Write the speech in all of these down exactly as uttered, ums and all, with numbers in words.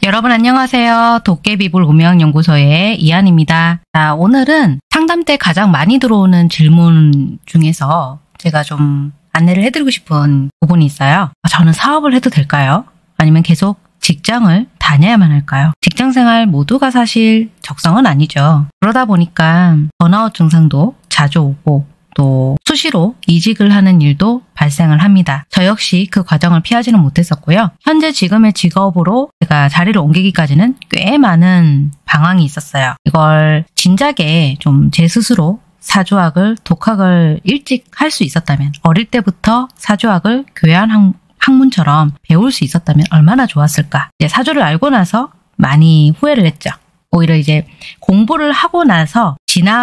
여러분 안녕하세요. 도깨비불 운명연구소의 이한입니다. 자, 오늘은 상담 때 가장 많이 들어오는 질문 중에서 제가 좀 안내를 해드리고 싶은 부분이 있어요. 저는 사업을 해도 될까요? 아니면 계속 직장을 다녀야만 할까요? 직장생활 모두가 사실 적성은 아니죠. 그러다 보니까 번아웃 증상도 자주 오고 또 수시로 이직을 하는 일도 발생을 합니다. 저 역시 그 과정을 피하지는 못했었고요. 현재 지금의 직업으로 제가 자리를 옮기기까지는 꽤 많은 방황이 있었어요. 이걸 진작에 좀 제 스스로 사주학을, 독학을 일찍 할 수 있었다면, 어릴 때부터 사주학을 교양 학, 학문처럼 배울 수 있었다면 얼마나 좋았을까. 이제 사주를 알고 나서 많이 후회를 했죠. 오히려 이제 공부를 하고 나서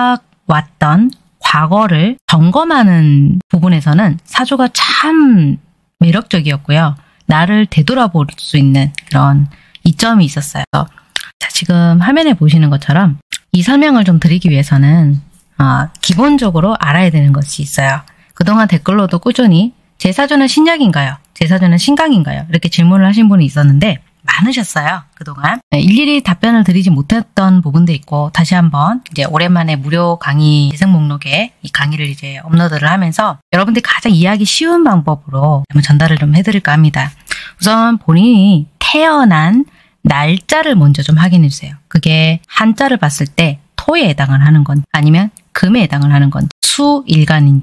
지나왔던 과거를 점검하는 부분에서는 사주가 참 매력적이었고요. 나를 되돌아볼 수 있는 그런 이점이 있었어요. 자, 지금 화면에 보시는 것처럼 이 설명을 좀 드리기 위해서는 어, 기본적으로 알아야 되는 것이 있어요. 그동안 댓글로도 꾸준히 제 사주는 신약인가요? 제 사주는 신강인가요? 이렇게 질문을 하신 분이 있었는데 많으셨어요. 그동안 일일이 답변을 드리지 못했던 부분도 있고, 다시 한번 이제 오랜만에 무료 강의 재생 목록에 이 강의를 이제 업로드를 하면서 여러분들이 가장 이해하기 쉬운 방법으로 한번 전달을 좀 해드릴까 합니다. 우선 본인이 태어난 날짜를 먼저 좀 확인해 주세요. 그게 한자를 봤을 때 토에 해당을 하는 건, 아니면 금에 해당을 하는 건, 수일간인지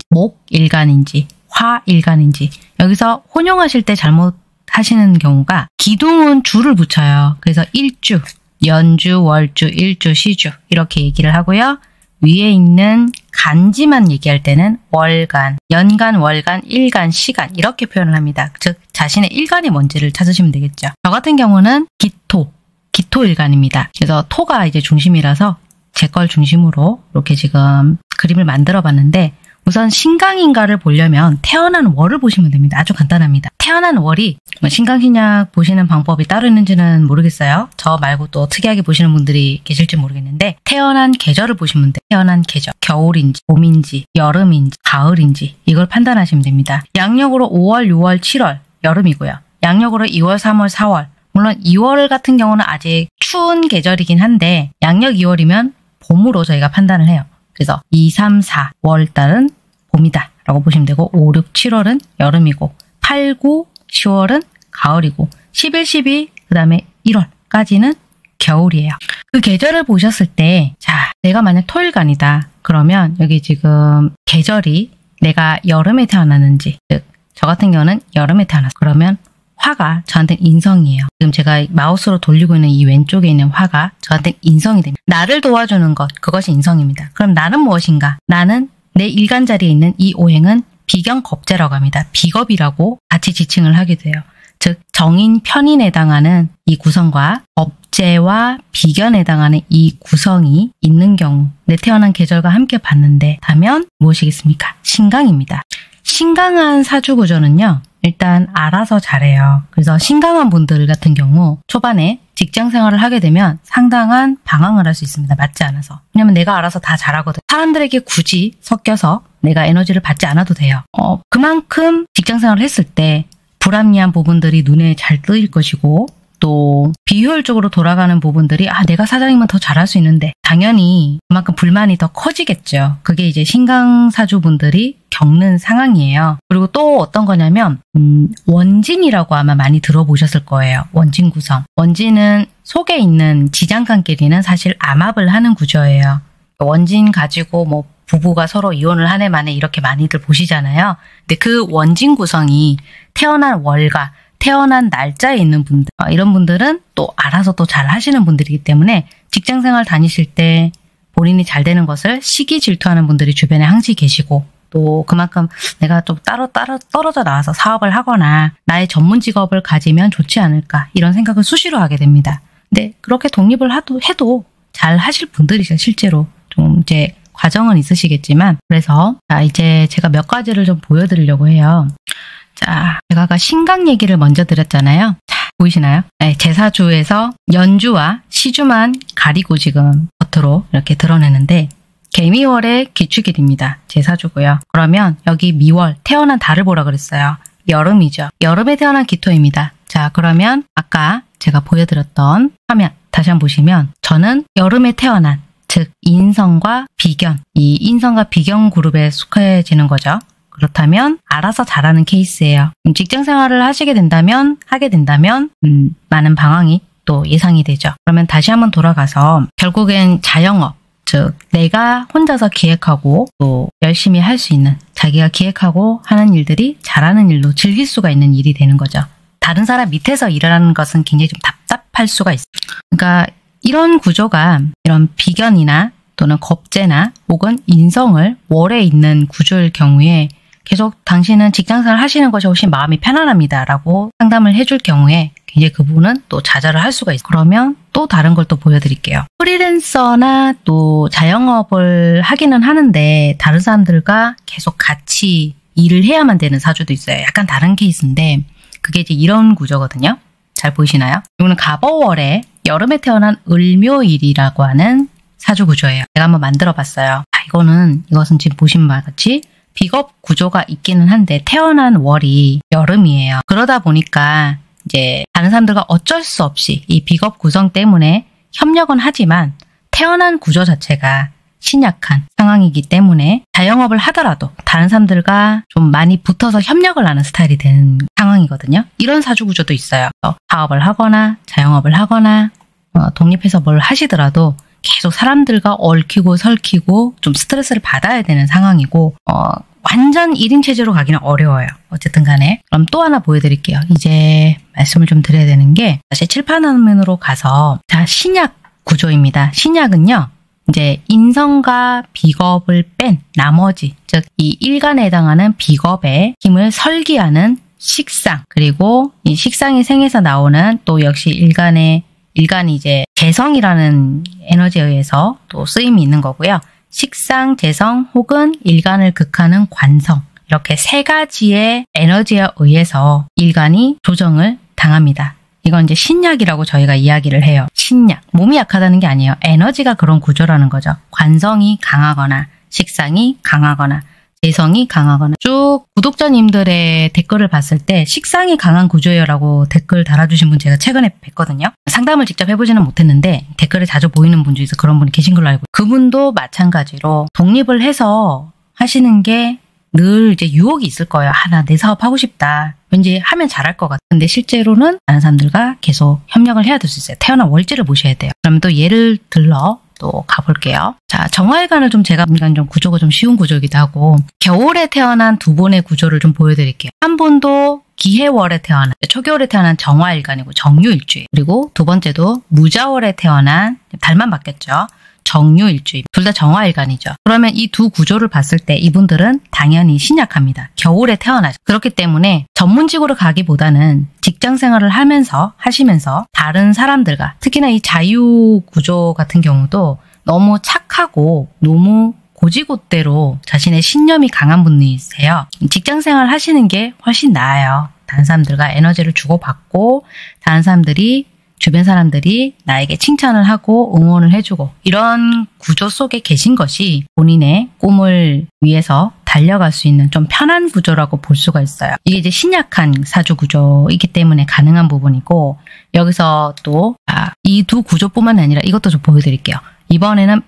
목일간인지 화일간인지. 여기서 혼용하실 때 잘못 하시는 경우가 기둥은 주를 붙여요. 그래서 일주, 연주, 월주, 일주, 시주 이렇게 얘기를 하고요. 위에 있는 간지만 얘기할 때는 월간, 연간, 월간, 일간, 시간 이렇게 표현을 합니다. 즉 자신의 일간이 뭔지를 찾으시면 되겠죠. 저 같은 경우는 기토, 기토일간입니다. 그래서 토가 이제 중심이라서 제 걸 중심으로 이렇게 지금 그림을 만들어 봤는데, 우선 신강인가를 보려면 태어난 월을 보시면 됩니다. 아주 간단합니다. 태어난 월이 신강신약 보시는 방법이 따로 있는지는 모르겠어요. 저 말고 또 특이하게 보시는 분들이 계실지 모르겠는데, 태어난 계절을 보시면 돼요. 태어난 계절, 겨울인지 봄인지 여름인지 가을인지 이걸 판단하시면 됩니다. 양력으로 오월, 유월, 칠월 여름이고요. 양력으로 이월, 삼월, 사월, 물론 이월 같은 경우는 아직 추운 계절이긴 한데 양력 이월이면 봄으로 저희가 판단을 해요. 그래서 이, 삼, 사 월달은 봄이다 라고 보시면 되고, 오, 육, 칠월은 여름이고, 팔, 구, 시월은 가을이고, 십일, 십이, 그 다음에 일월까지는 겨울이에요. 그 계절을 보셨을 때, 자, 내가 만약 토일간이다 그러면 여기 지금 계절이 내가 여름에 태어났는지, 즉 저 같은 경우는 여름에 태어났어. 그러면 화가 저한테는 인성이에요. 지금 제가 마우스로 돌리고 있는 이 왼쪽에 있는 화가 저한테는 인성이 됩니다. 나를 도와주는 것, 그것이 인성입니다. 그럼 나는 무엇인가? 나는 내 일간 자리에 있는 이 오행은 비경겁재라고 합니다. 비겁이라고 같이 지칭을 하게 돼요. 즉 정인, 편인에 해당하는 이 구성과 겁재와 비견에 해당하는 이 구성이 있는 경우, 내 태어난 계절과 함께 봤는데 다면 무엇이겠습니까? 신강입니다. 신강한 사주구조는요, 일단 알아서 잘해요. 그래서 신강한 분들 같은 경우 초반에 직장 생활을 하게 되면 상당한 방황을 할 수 있습니다. 맞지 않아서. 왜냐면 내가 알아서 다 잘하거든. 사람들에게 굳이 섞여서 내가 에너지를 받지 않아도 돼요. 어, 그만큼 직장 생활을 했을 때 불합리한 부분들이 눈에 잘 뜨일 것이고, 또 비효율적으로 돌아가는 부분들이 아 내가 사장이면 더 잘할 수 있는데 당연히 그만큼 불만이 더 커지겠죠. 그게 이제 신강사주분들이 겪는 상황이에요. 그리고 또 어떤 거냐면 음, 원진이라고 아마 많이 들어보셨을 거예요. 원진 구성. 원진은 속에 있는 지장간끼리는 사실 암합을 하는 구조예요. 원진 가지고 뭐 부부가 서로 이혼을 한 해 만에 이렇게 많이들 보시잖아요. 근데 그 원진 구성이 태어난 월과 태어난 날짜에 있는 분들, 이런 분들은 또 알아서 또 잘 하시는 분들이기 때문에 직장생활 다니실 때 본인이 잘 되는 것을 시기 질투하는 분들이 주변에 항시 계시고, 또 그만큼 내가 좀 따로 따로 떨어져 나와서 사업을 하거나 나의 전문 직업을 가지면 좋지 않을까 이런 생각을 수시로 하게 됩니다. 근데 그렇게 독립을 하도, 해도 잘 하실 분들이죠. 실제로 좀 이제 과정은 있으시겠지만. 그래서 자, 이제 제가 몇 가지를 좀 보여드리려고 해요. 자, 제가 아까 신강 얘기를 먼저 드렸잖아요. 자, 보이시나요? 네, 제 사주에서 연주와 시주만 가리고 지금 겉으로 이렇게 드러내는데, 개미월의 기축일입니다. 제 사주고요. 그러면 여기 미월, 태어난 달을 보라 그랬어요. 여름이죠. 여름에 태어난 기토입니다. 자, 그러면 아까 제가 보여드렸던 화면 다시 한번 보시면 저는 여름에 태어난, 즉 인성과 비견, 이 인성과 비견 그룹에 속해지는 거죠. 그렇다면 알아서 잘하는 케이스예요. 직장 생활을 하시게 된다면, 하게 된다면 음, 많은 방황이 또 예상이 되죠. 그러면 다시 한번 돌아가서 결국엔 자영업, 즉 내가 혼자서 기획하고 또 열심히 할 수 있는, 자기가 기획하고 하는 일들이 잘하는 일로 즐길 수가 있는 일이 되는 거죠. 다른 사람 밑에서 일하는 것은 굉장히 좀 답답할 수가 있어요. 그러니까 이런 구조가 이런 비견이나 또는 겁재나 혹은 인성을 월에 있는 구조일 경우에 계속 당신은 직장생활 하시는 것이 훨씬 마음이 편안합니다 라고 상담을 해줄 경우에 굉장히 그 부분은 또 좌절을 할 수가 있어요. 그러면 또 다른 걸 또 보여드릴게요. 프리랜서나 또 자영업을 하기는 하는데 다른 사람들과 계속 같이 일을 해야만 되는 사주도 있어요. 약간 다른 케이스인데 그게 이제 이런 구조거든요. 잘 보이시나요? 이거는 갑오월에 여름에 태어난 을묘일이라고 하는 사주 구조예요. 제가 한번 만들어 봤어요. 아, 이거는, 이것은 지금 보신 바와 같이 비겁 구조가 있기는 한데 태어난 월이 여름이에요. 그러다 보니까 이제 다른 사람들과 어쩔 수 없이 이 비겁 구성 때문에 협력은 하지만 태어난 구조 자체가 신약한 상황이기 때문에 자영업을 하더라도 다른 사람들과 좀 많이 붙어서 협력을 하는 스타일이 되는 상황이거든요. 이런 사주 구조도 있어요. 사업을 하거나 자영업을 하거나 어, 독립해서 뭘 하시더라도 계속 사람들과 얽히고 설키고 좀 스트레스를 받아야 되는 상황이고 어, 완전 일 인 체제로 가기는 어려워요. 어쨌든 간에. 그럼 또 하나 보여드릴게요. 이제 말씀을 좀 드려야 되는 게 다시 칠판화면으로 가서 자, 신약 구조입니다. 신약은요. 이제 인성과 비겁을 뺀 나머지, 즉 이 일간에 해당하는 비겁의 힘을 설기하는 식상, 그리고 이 식상이 생에서 나오는 또 역시 일간의 일간이 이제 재성이라는 에너지에 의해서 또 쓰임이 있는 거고요. 식상, 재성 혹은 일간을 극하는 관성, 이렇게 세 가지의 에너지에 의해서 일간이 조정을 당합니다. 이건 이제 신약이라고 저희가 이야기를 해요. 신약. 몸이 약하다는 게 아니에요. 에너지가 그런 구조라는 거죠. 관성이 강하거나 식상이 강하거나 재성이 강하거나. 쭉 구독자님들의 댓글을 봤을 때 식상이 강한 구조예요 라고 댓글 달아주신 분 제가 최근에 뵀거든요. 상담을 직접 해보지는 못했는데 댓글에 자주 보이는 분 중에서 그런 분이 계신 걸로 알고, 그분도 마찬가지로 독립을 해서 하시는 게 늘 이제 유혹이 있을 거예요. 아, 나 내 사업 하고 싶다. 왠지 하면 잘할 것 같아. 근데 실제로는 다른 사람들과 계속 협력을 해야 될 수 있어요. 태어난 월지를 보셔야 돼요. 그럼 또 예를 들러 또 가볼게요. 자, 정화일간을 좀 제가 보니까 좀 구조가 좀 쉬운 구조이기도 하고, 겨울에 태어난 두 분의 구조를 좀 보여드릴게요. 한 분도 기해월에 태어난, 초겨울에 태어난 정화일간이고 정유일주예요. 그리고 두 번째도 무자월에 태어난, 달만 바뀌었죠. 정유일주입. 둘 다 정화일간이죠. 그러면 이 두 구조를 봤을 때 이분들은 당연히 신약합니다. 겨울에 태어나죠. 그렇기 때문에 전문직으로 가기보다는 직장생활을 하면서 하시면서 다른 사람들과, 특히나 이 자유구조 같은 경우도 너무 착하고 너무 고지곳대로 자신의 신념이 강한 분이세요. 직장생활 하시는 게 훨씬 나아요. 다른 사람들과 에너지를 주고받고 다른 사람들이, 주변 사람들이 나에게 칭찬을 하고 응원을 해주고, 이런 구조 속에 계신 것이 본인의 꿈을 위해서 달려갈 수 있는 좀 편한 구조라고 볼 수가 있어요. 이게 이제 신약한 사주 구조이기 때문에 가능한 부분이고, 여기서 또 이 두 구조뿐만 아니라 이것도 좀 보여드릴게요. 이번에는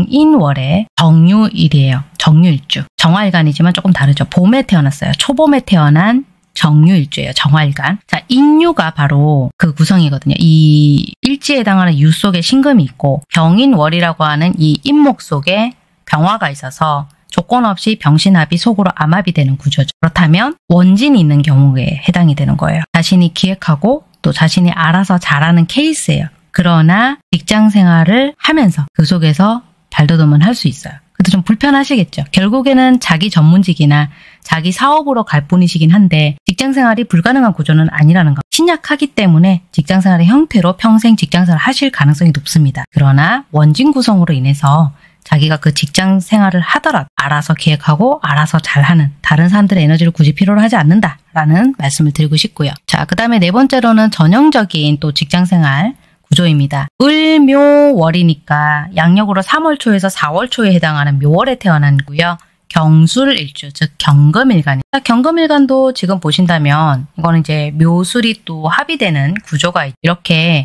병인월의 정유일이에요. 정유일주. 정화일간이지만 조금 다르죠. 봄에 태어났어요. 초봄에 태어난 정유일주예요. 정화일간. 자, 인유가 바로 그 구성이거든요. 이 일지에 해당하는 유 속에 신금이 있고, 병인월이라고 하는 이 인목 속에 병화가 있어서 조건 없이 병신합이 속으로 암합이 되는 구조죠. 그렇다면 원진이 있는 경우에 해당이 되는 거예요. 자신이 기획하고 또 자신이 알아서 잘하는 케이스예요. 그러나 직장 생활을 하면서 그 속에서 발돋움은 할 수 있어요. 그래도 좀 불편하시겠죠. 결국에는 자기 전문직이나 자기 사업으로 갈 뿐이시긴 한데 직장생활이 불가능한 구조는 아니라는 거. 신약하기 때문에 직장생활의 형태로 평생 직장생활을 하실 가능성이 높습니다. 그러나 원진 구성으로 인해서 자기가 그 직장생활을 하더라도 알아서 기획하고 알아서 잘하는, 다른 사람들의 에너지를 굳이 필요로 하지 않는다라는 말씀을 드리고 싶고요. 자, 그 다음에 네 번째로는 전형적인 또 직장생활 구조입니다. 을묘월이니까 양력으로 삼월 초에서 사월 초에 해당하는 묘월에 태어난 거고요. 경술일주, 즉 경금일간입니다. 경금일간도 지금 보신다면 이거는 이제 묘술이 또 합의되는 구조가 이렇게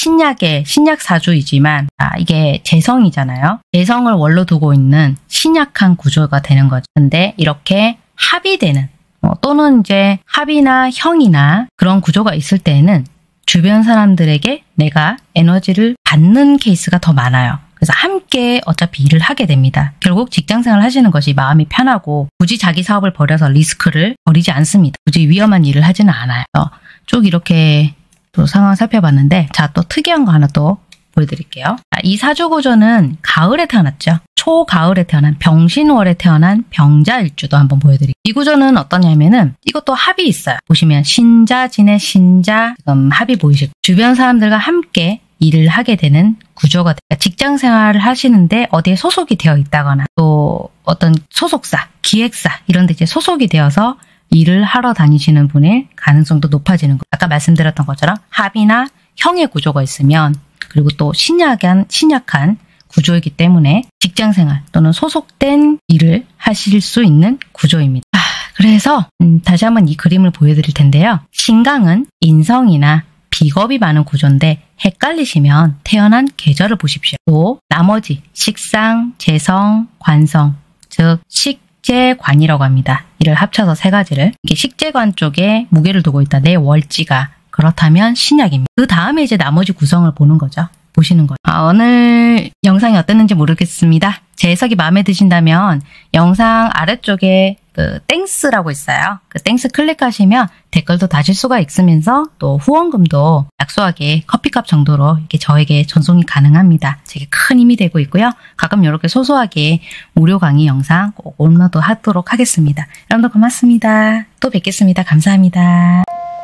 신약의 신약사주이지만 아, 이게 재성이잖아요. 재성을 원로 두고 있는 신약한 구조가 되는 거죠. 근데 이렇게 합의되는 어, 또는 이제 합이나 형이나 그런 구조가 있을 때에는 주변 사람들에게 내가 에너지를 받는 케이스가 더 많아요. 그래서 함께 어차피 일을 하게 됩니다. 결국 직장생활 하시는 것이 마음이 편하고 굳이 자기 사업을 벌여서 리스크를 버리지 않습니다. 굳이 위험한 일을 하지는 않아요. 쭉 이렇게 또 상황 살펴봤는데 자, 또 특이한 거 하나 또 보여드릴게요. 이 사주구조는 가을에 태어났죠. 초가을에 태어난 병신월에 태어난 병자일주도 한번 보여드릴게요. 이 구조는 어떠냐면은 이것도 합이 있어요. 보시면 신자진의 신자 지금 합이 보이시고 주변 사람들과 함께 일을 하게 되는 구조가 돼요. 직장 생활을 하시는데 어디에 소속이 되어 있다거나 또 어떤 소속사, 기획사 이런 데 이제 소속이 되어서 일을 하러 다니시는 분의 가능성도 높아지는 거예요. 아까 말씀드렸던 것처럼 합이나 형의 구조가 있으면 그리고 또 신약한, 신약한 구조이기 때문에 직장생활 또는 소속된 일을 하실 수 있는 구조입니다. 아, 그래서 음, 다시 한번 이 그림을 보여드릴 텐데요. 신강은 인성이나 비겁이 많은 구조인데 헷갈리시면 태어난 계절을 보십시오. 또 나머지 식상, 재성, 관성, 즉 식재관이라고 합니다. 이를 합쳐서 세 가지를 이게 식재관 쪽에 무게를 두고 있다. 내 월지가 그렇다면 신약입니다. 그 다음에 이제 나머지 구성을 보는 거죠. 보시는 거예요. 아, 오늘 영상이 어땠는지 모르겠습니다. 제 해석이 마음에 드신다면 영상 아래쪽에 그 땡스라고 있어요. 그 땡스 클릭하시면 댓글도 다실 수가 있으면서 또 후원금도 약소하게 커피값 정도로 이렇게 저에게 전송이 가능합니다. 제게 큰 힘이 되고 있고요. 가끔 이렇게 소소하게 무료 강의 영상 꼭 업로드 하도록 하겠습니다. 여러분들 고맙습니다. 또 뵙겠습니다. 감사합니다.